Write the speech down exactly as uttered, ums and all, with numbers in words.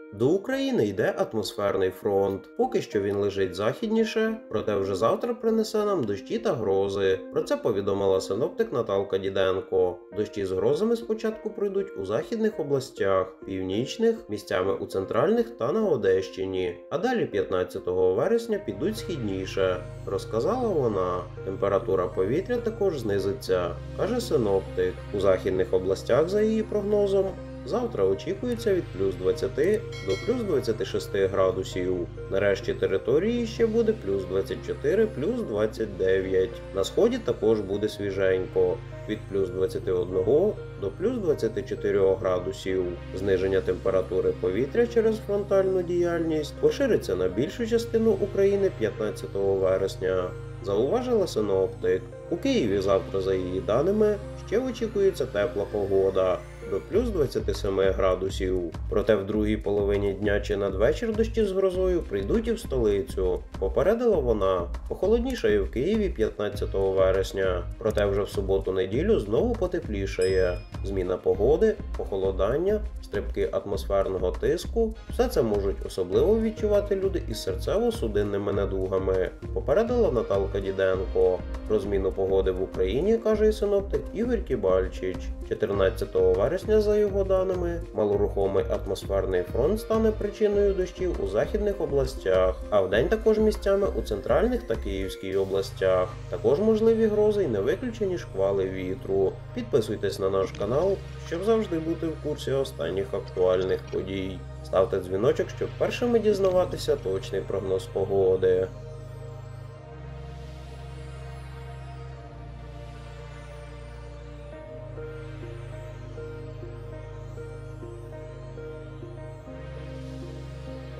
До України йде атмосферний фронт. Поки що він лежить західніше, проте вже завтра принесе нам дощі та грози. Про це повідомила синоптик Наталка Діденко. Дощі з грозами спочатку пройдуть у західних областях, північних, місцями у центральних та на Одещині. А далі п'ятнадцятого вересня підуть східніше, розказала вона. Температура повітря також знизиться, каже синоптик. У західних областях, за її прогнозом, завтра очікується від плюс двадцяти до плюс двадцяти шести градусів. На решті території ще буде плюс двадцять чотири, плюс двадцять дев'ять. На сході також буде свіженько. Від плюс двадцяти одного до плюс двадцяти чотирьох градусів. Зниження температури повітря через фронтальну діяльність пошириться на більшу частину України п'ятнадцятого вересня, зауважила синоптик. У Києві завтра, за її даними, ще очікується тепла погода до плюс двадцяти семи градусів. Проте в другій половині дня чи надвечір дощі з грозою прийдуть і в столицю, попередила вона. Похолоднішає в Києві п'ятнадцятого вересня, проте вже в суботу-неділю знову потеплішає. Зміна погоди, похолодання, стрибки атмосферного тиску – все це можуть особливо відчувати люди із серцево-судинними недугами, попередила Наталка Діденко. Про зміну погоди в Україні, каже і синоптик Ігор Кібальчич. чотирнадцятого вересня, за його даними, малорухомий атмосферний фронт стане причиною дощів у західних областях, а вдень також місцями у центральних та Київській областях. Також можливі грози й не виключені шквали вітру. Підписуйтесь на наш канал, щоб завжди бути в курсі останніх актуальних подій. Ставте дзвіночок, щоб першими дізнаватися точний прогноз погоди.